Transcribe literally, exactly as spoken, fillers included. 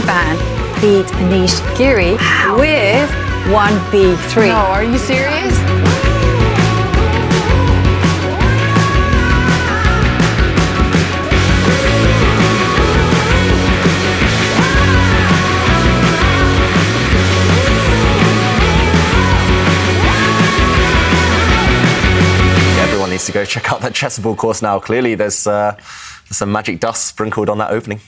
Ivan beat Nishigiri with one b three. No, are you serious? Everyone needs to go check out that Chessable course now. Clearly there's, uh, there's some magic dust sprinkled on that opening.